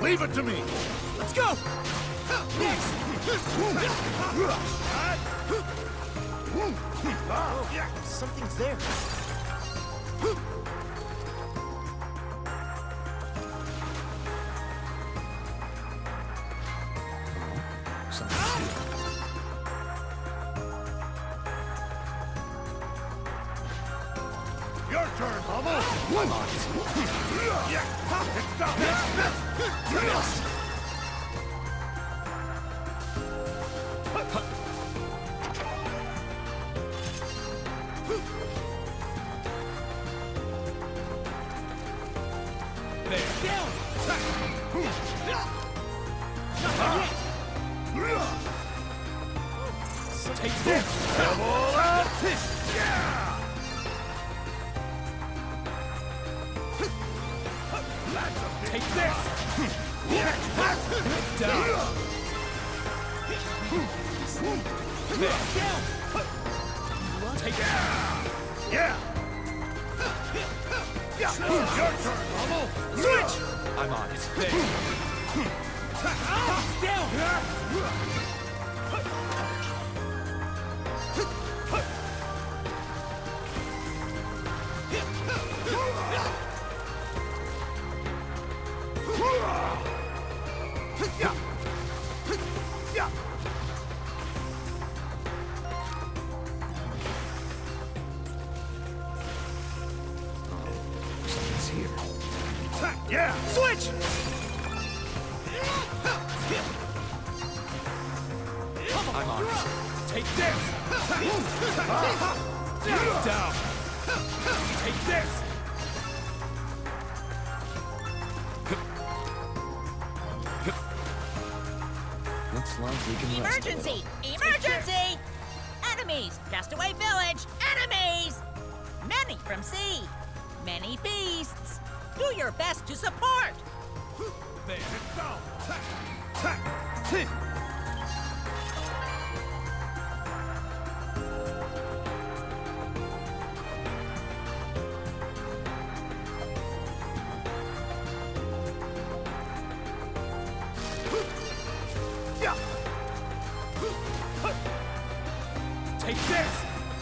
Leave it to me! Let's go! Next! Something's there. Your turn, Bubble! I'm on it. It's down! Take this! Double up! Take this! It's down! There! Down! Take it! Yeah! Your turn, Bubble! Switch! I'm on it. There! Down! Something's here. Yeah! Switch! I'm on it. Take this! Down! Take this! Looks like we can rest. Emergency! Emergency! Enemies! Castaway village! Enemies! Many from sea! Many beasts! Do your best to support! There! It's down! Take this!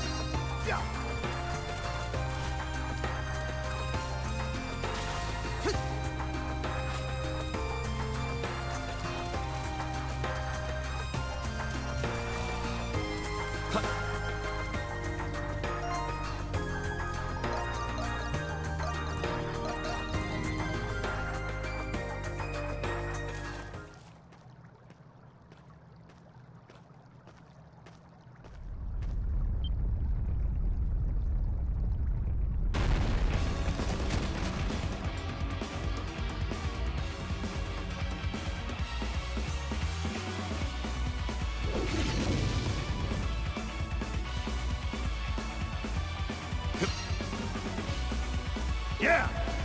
Yeah!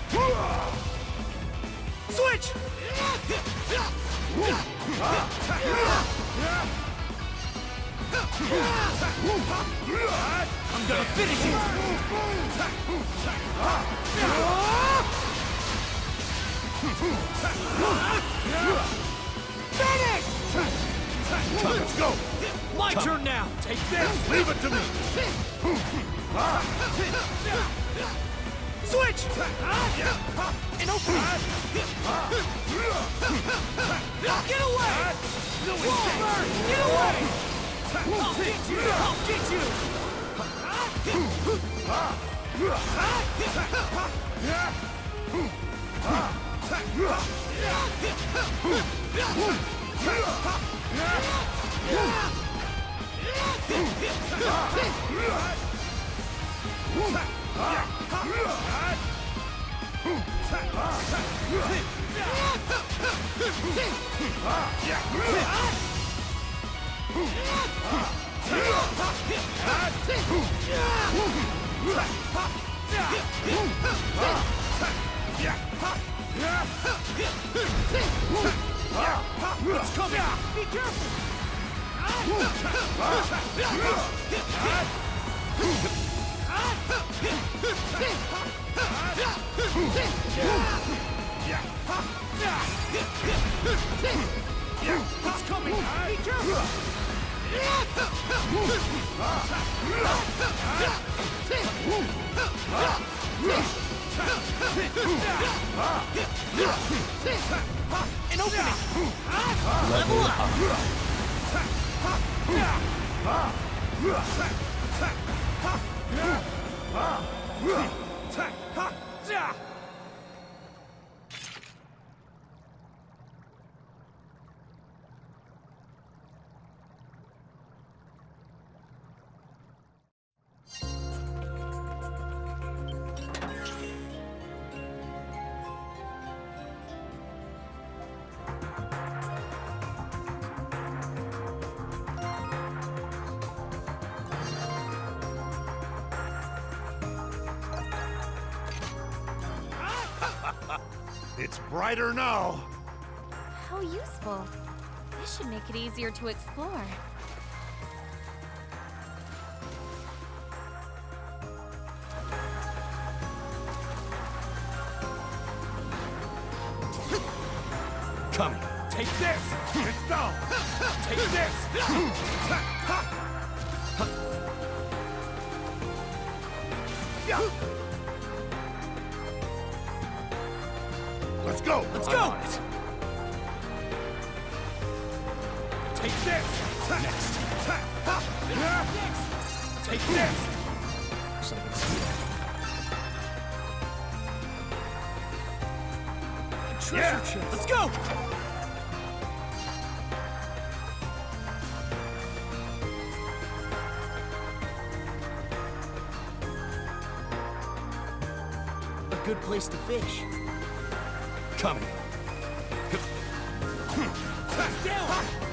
Switch! I'm gonna finish you! Finish! Let's go! My turn now! Take this! Leave it to me! Switch! And open! Get away! Bird, get away! I'll get you! I'll get you! It's coming! Be careful! An opening! Level up! It's brighter now. How useful. This should make it easier to explore. Coming. Take this! It's down! Take this! Let's go! Let's go! On it. Take this! Next! Take this! Something's here. Treasure chest! Let's go! A good place to fish. Coming. Down!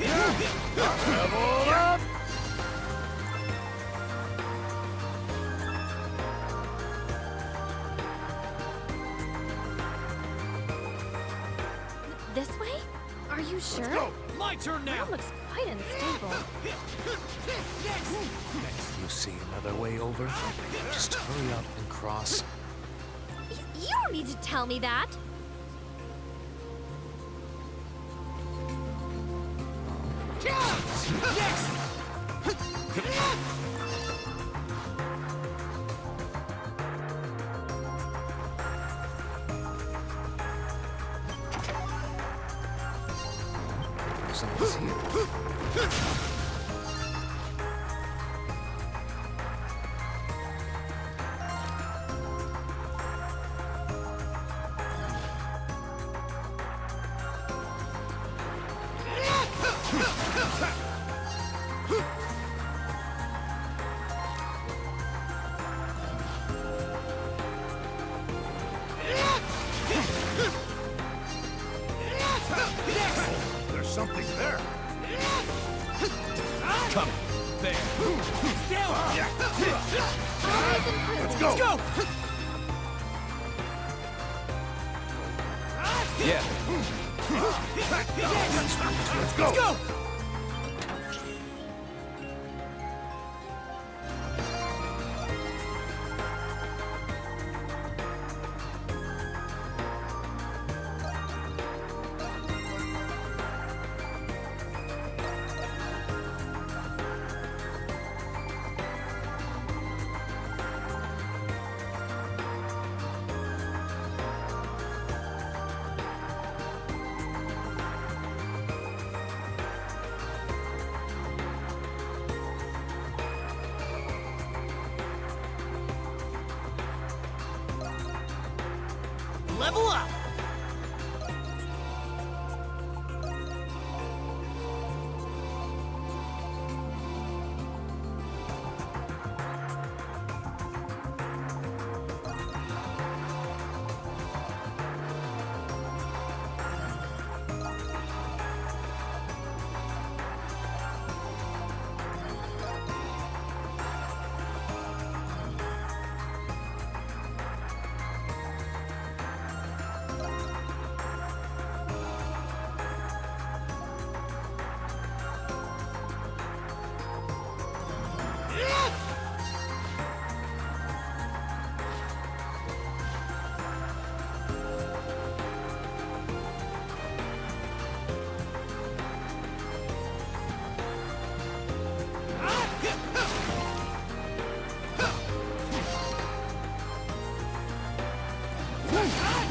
Level up! This way? Are you sure? Go! My turn now! That looks quite unstable. Next, you see another way over? Just hurry up and cross. You don't need to tell me that. Next! Something's here. There's something there. Coming. There. Down! Always improving. Let's go! Let's go! Yeah. Let's go! Let's go! Level up!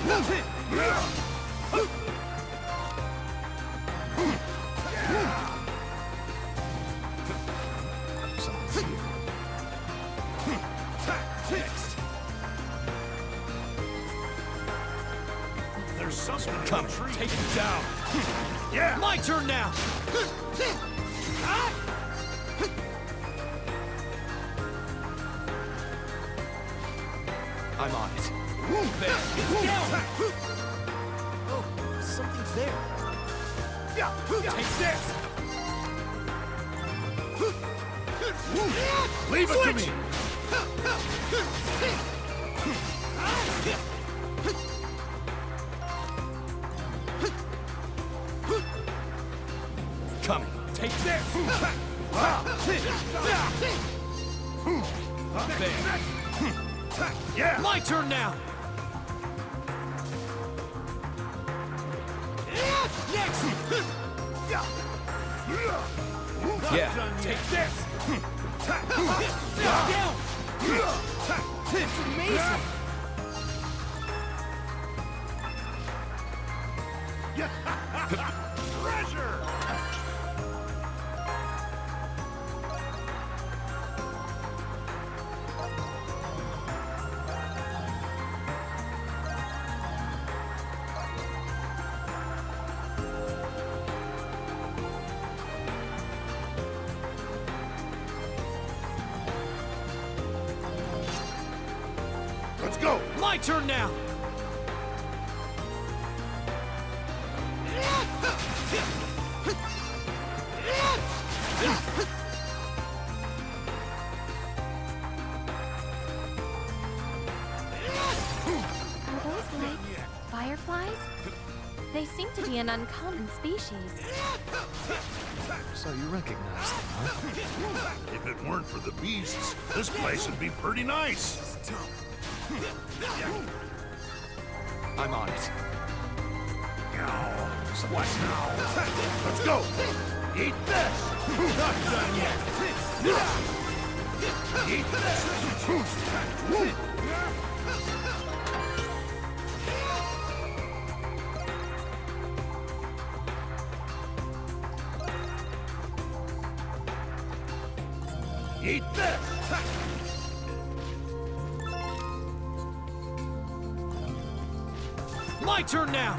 Something's here. Fixed. There's something Coming. Take it down. Yeah. My turn now! I'm on it. There! It's down! Oh, something's there. Take this. Leave it to me! Coming. Take this. There. Yeah. My turn now! Next! Yeah. Take this. It's down! It's amazing! Treasure. Let's go. My turn now! Are those legs fireflies? They seem to be an uncommon species. So you recognize them, huh? If it weren't for the beasts, this place would be pretty nice. I'm on it. What now? Let's go! Eat this! Not done yet! Eat this! Eat this! My turn now!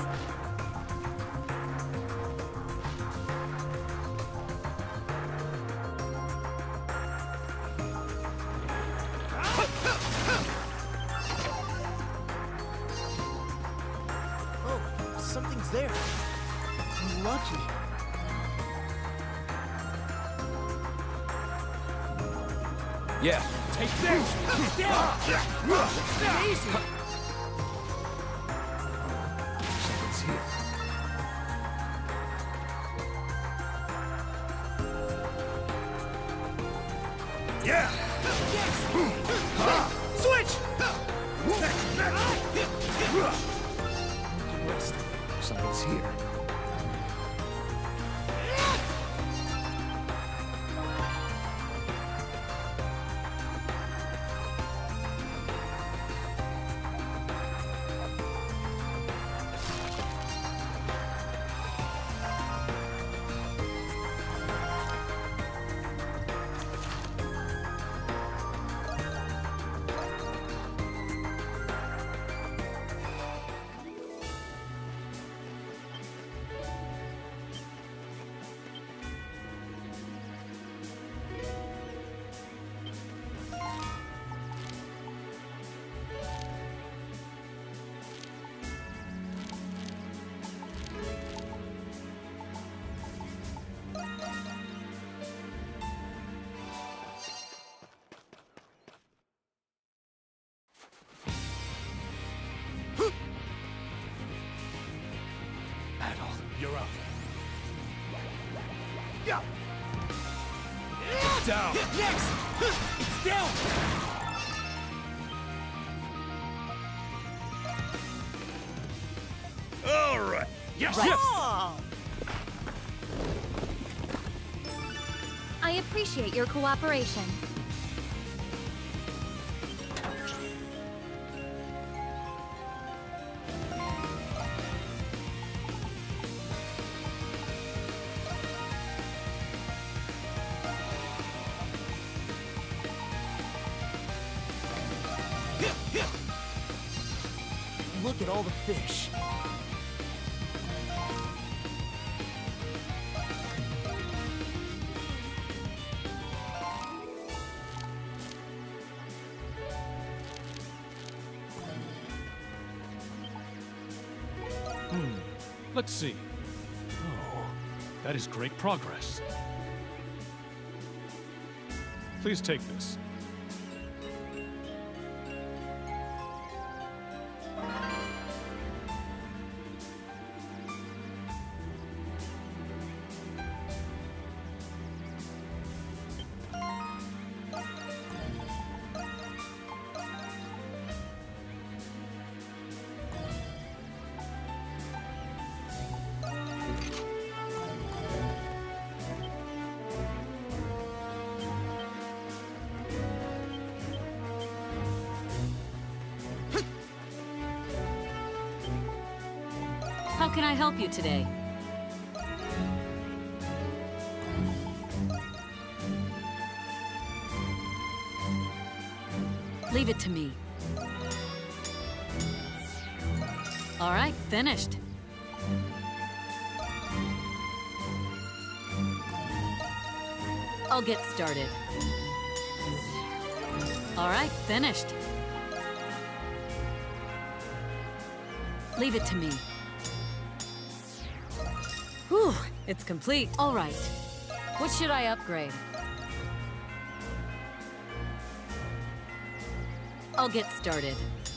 Oh, something's there. I'm lucky. Yeah. Take this. It's down! It's amazing! Something's here. Yeah! Switch! Something's here. You're up. Yeah! It's down! Next! It's down! All right! Yes! Right Yes! on. I appreciate your cooperation. Look at all the fish. Let's see. Oh, that is great progress. Please take this. How can I help you today? Leave it to me. All right, finished. I'll get started. All right, finished. Leave it to me. Whew, it's complete. All right. What should I upgrade? I'll get started.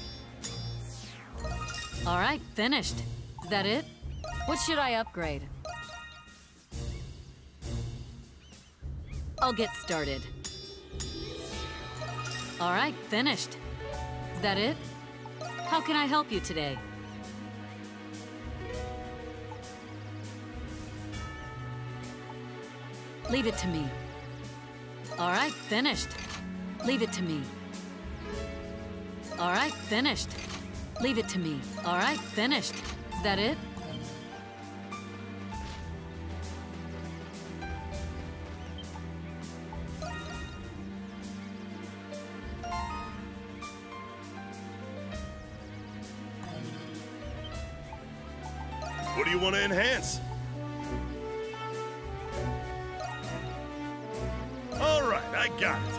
All right, finished. Is that it? What should I upgrade? I'll get started. All right, finished. Is that it? How can I help you today? Leave it to me. All right, finished. Leave it to me. All right, finished. Leave it to me. All right, finished. Is that it? What do you want to enhance? All right, I got it.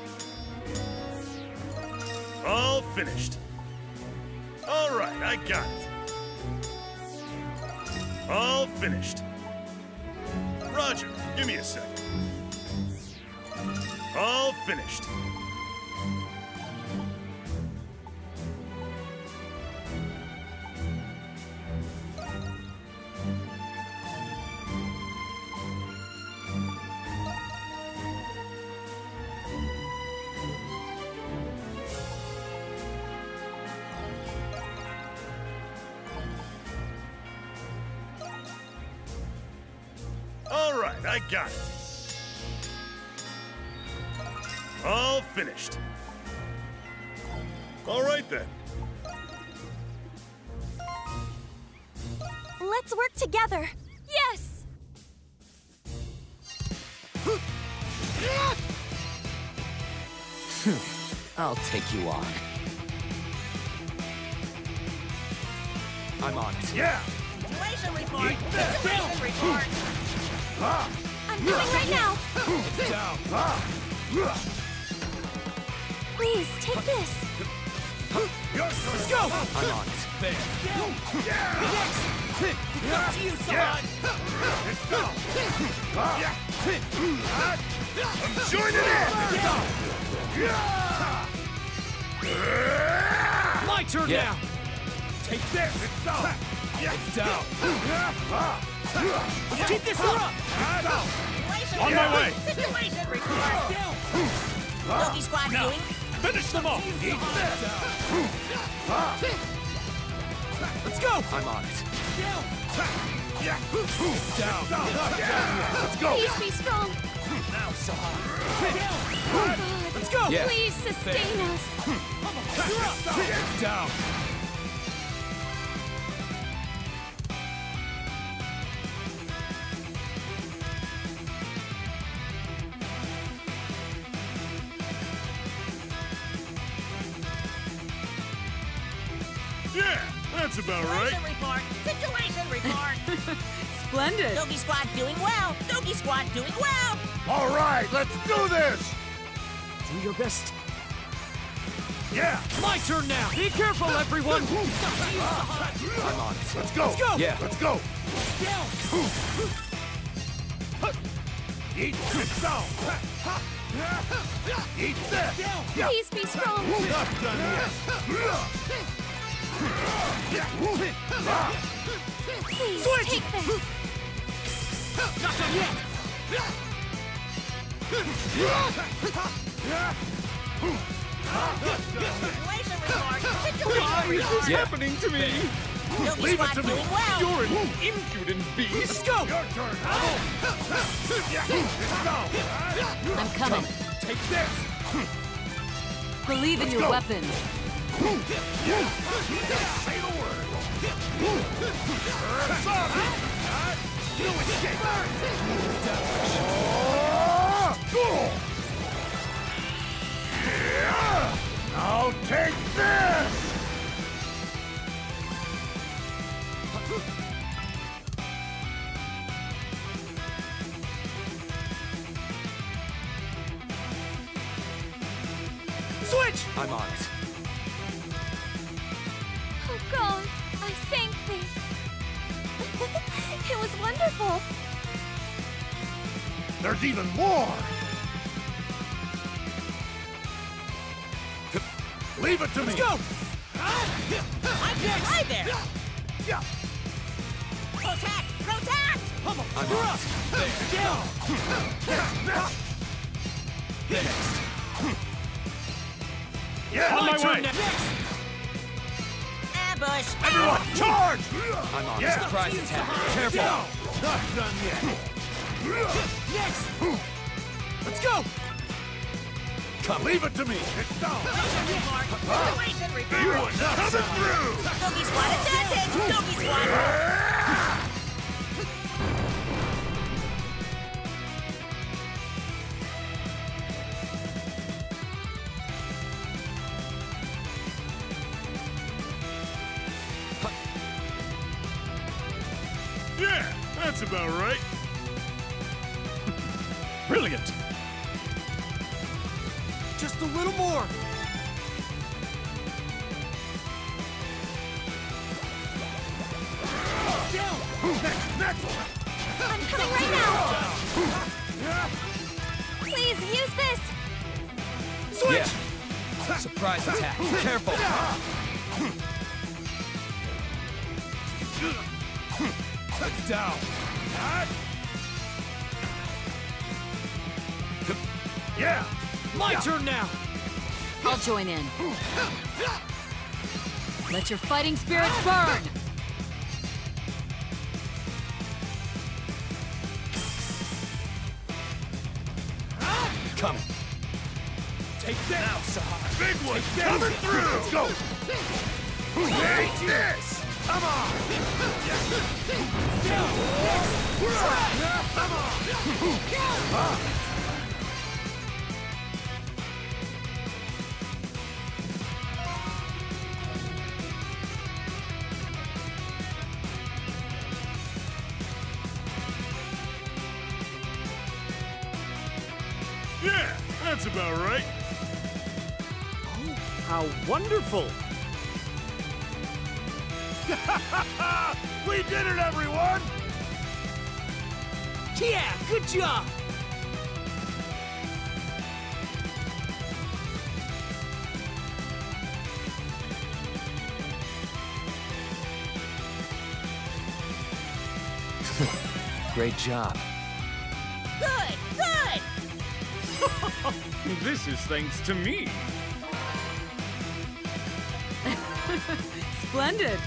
All finished. All right, I got it. All finished. Roger, give me a second. All finished. All right, I got it. All finished. All right then. Let's work together. Yes! I'll take you on. I'm on it. Yeah! Situation report! Eat this. Situation report! I'm coming right now. Down. Please, take this. Let's go! I'm on it. There. It's up to you, son! Let's go! I'm joining in! My turn Yeah. now! Take this! It's down! It's down. Let's keep this one up! Situation On my way! Situation report! Bogey squad doing? Finish them off! Eat this! Let's go! I'm on it. Yeah! Down. Let's go! Please be strong. Now, Saha. Oh, God. Let's go! Yeah. Please sustain us. It's down. Yeah! That's about right. Situation report! Situation report! Splendid. Doggy Squad doing well! Doggy Squad doing well! All right, let's do this! Do your best. Yeah! My turn now! Be careful, everyone! I'm on it. Let's go! Let's go! Yeah! Let's go! Down! Eat this down! Eat this! Please be strong. Not done yet! Please take this. Not done yet! Situation report! Why Situation is this report! happening to me? Doggy Leave it Squad to me. doing well! You're an impudent beast! Let's go! Your turn! I'm coming. Take this! Believe in your go. weapons. Say the word! You escape! Now take this! Switch! I'm on it. Oh God, I thank thee. It was wonderful. There's even more! Leave it to me! Let's go! I can fly there! Yeah. Protect! Protect! I'm up! There! Down! Next! Yeah, On my turn way! next. Ambush! Everyone, charge! I'm on Yeah. surprise attack. Careful! Not done yet. Next! Let's go! Come, leave it to me. It's down. Situation report! You are not coming through. Doggy Squad advantage! Doggy Squad! Yeah, that's about right. Brilliant! Just a little more! Down! Next. I'm coming right now. Please use this. Switch! Surprise attack. Careful! It's down. Yeah. My turn now! I'll join in. Let your fighting spirit burn! Coming. Take that now, Sahar. Big one coming through. Let's go. Take this. Come on. Come on. Yeah, that's about right. How wonderful! We did it, everyone! Yeah, good job! Great job. Good! Good! This is thanks to me. Splendid!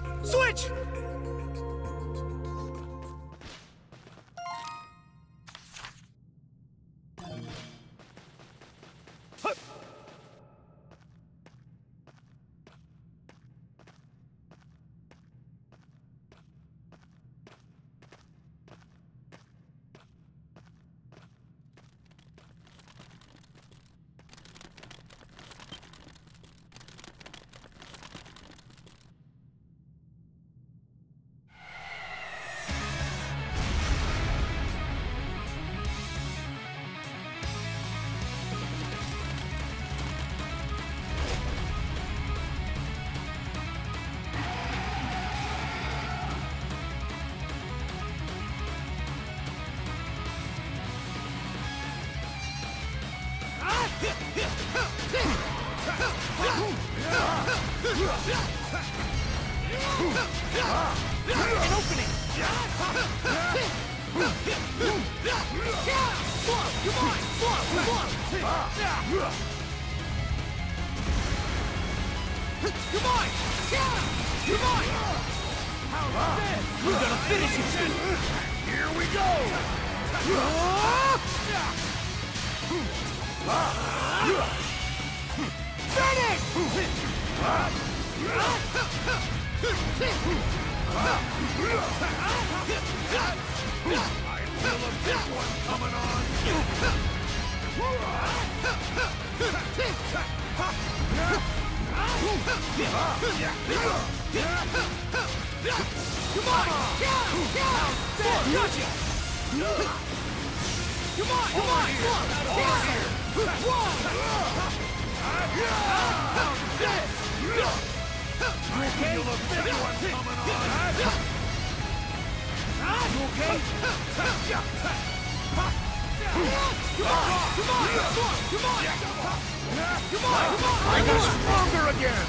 Switch! An opening! Come on! Come on! Come on! How's this? We're gonna finish it! Here we go! Finish! I feel a big one coming on! Come on! Gotcha! Come on! I feel a big one coming on! You okay? Come on! I got stronger again!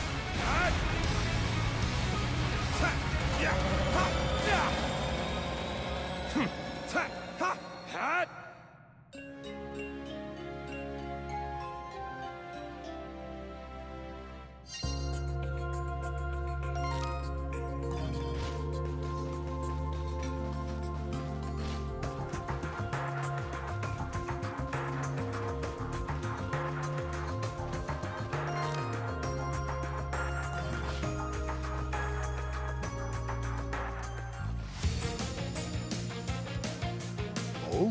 Oh?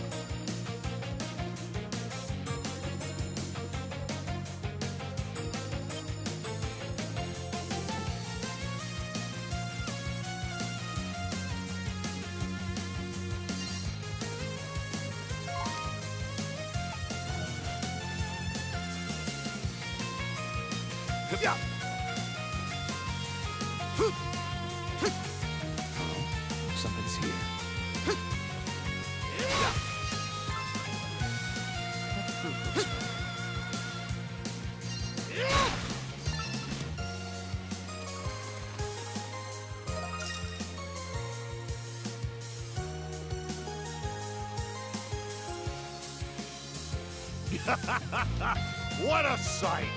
Yeah. Something's here. That fruit looks familiar. What a sight!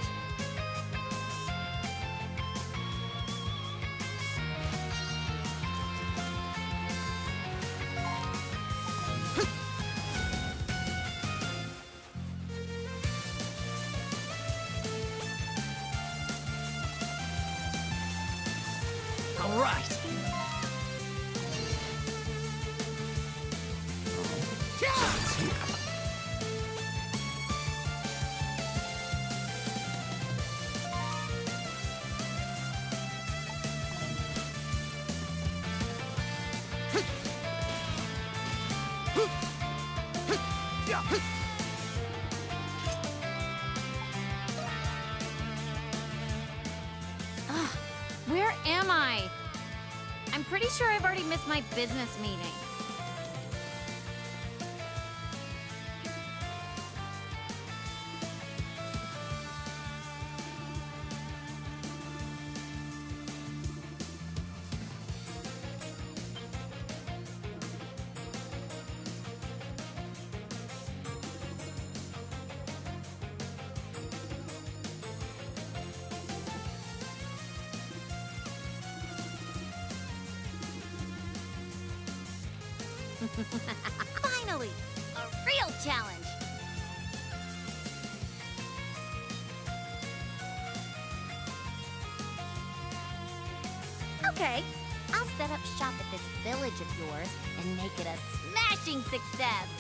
All right. Something's here. Where am I? I'm pretty sure I've already missed my business meeting. Finally! A real challenge! Okay, I'll set up shop at this village of yours and make it a smashing success!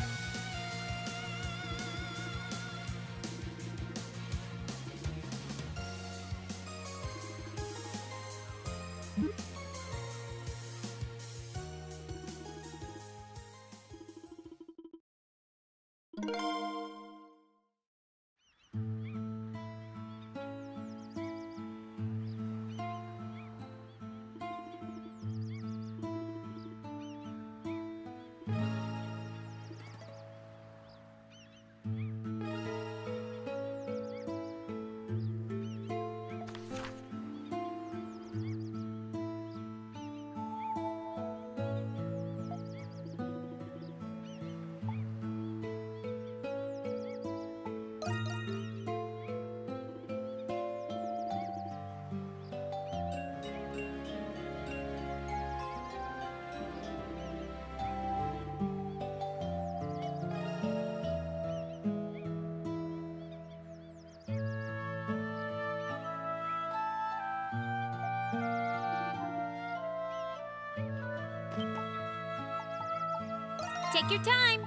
Take your time.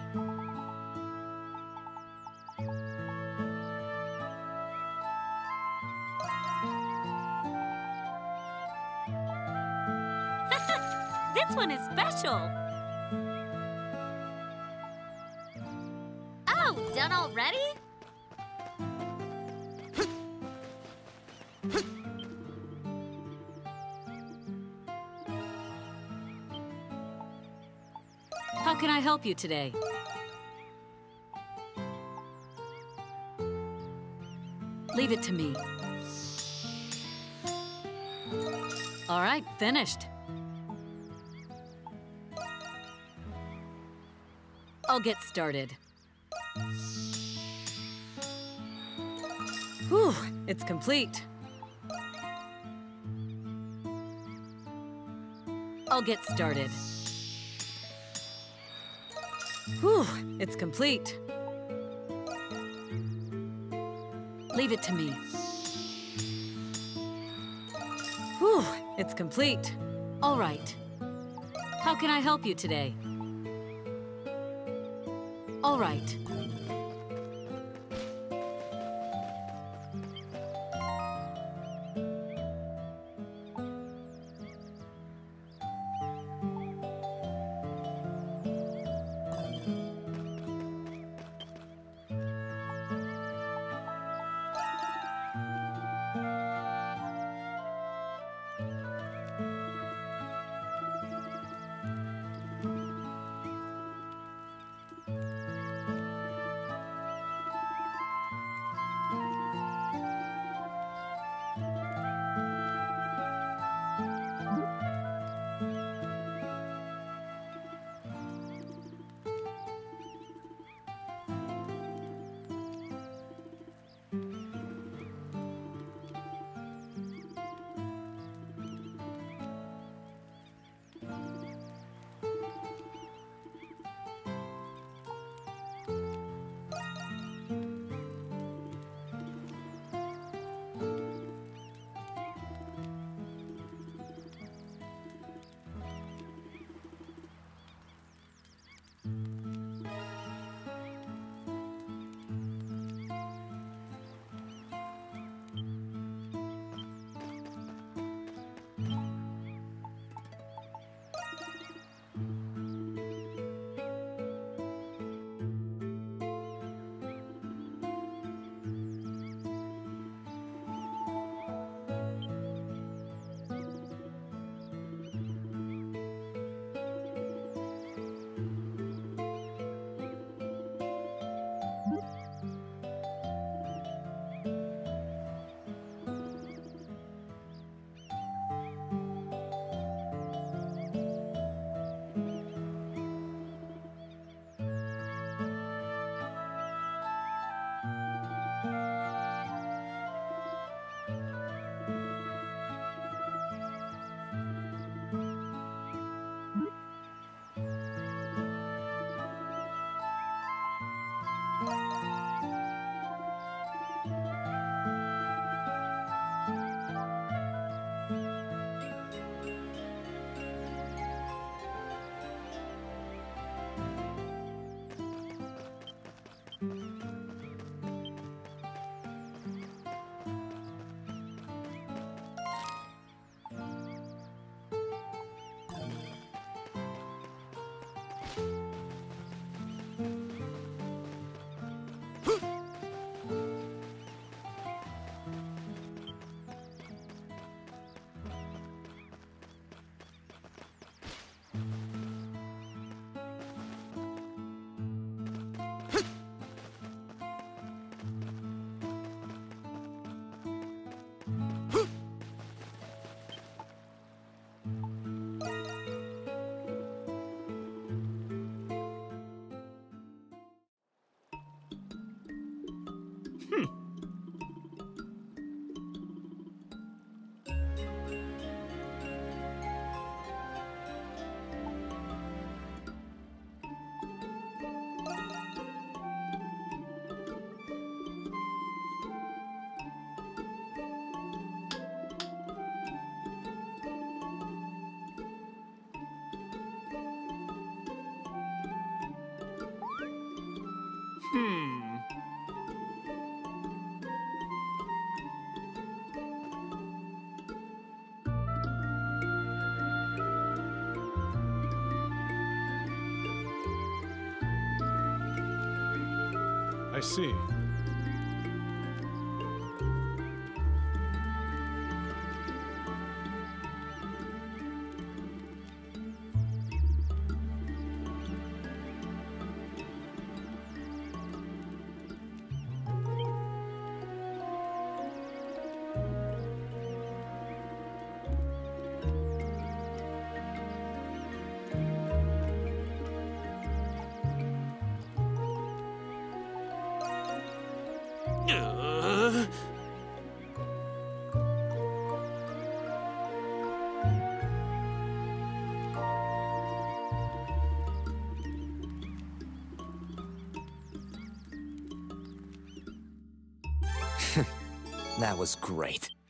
This one is special. Oh, done already? How can I help you today? Leave it to me. All right, finished. I'll get started. Whew, it's complete. I'll get started. Whew, it's complete. Leave it to me. Whew, it's complete. All right. How can I help you today? All right. I see. That was great.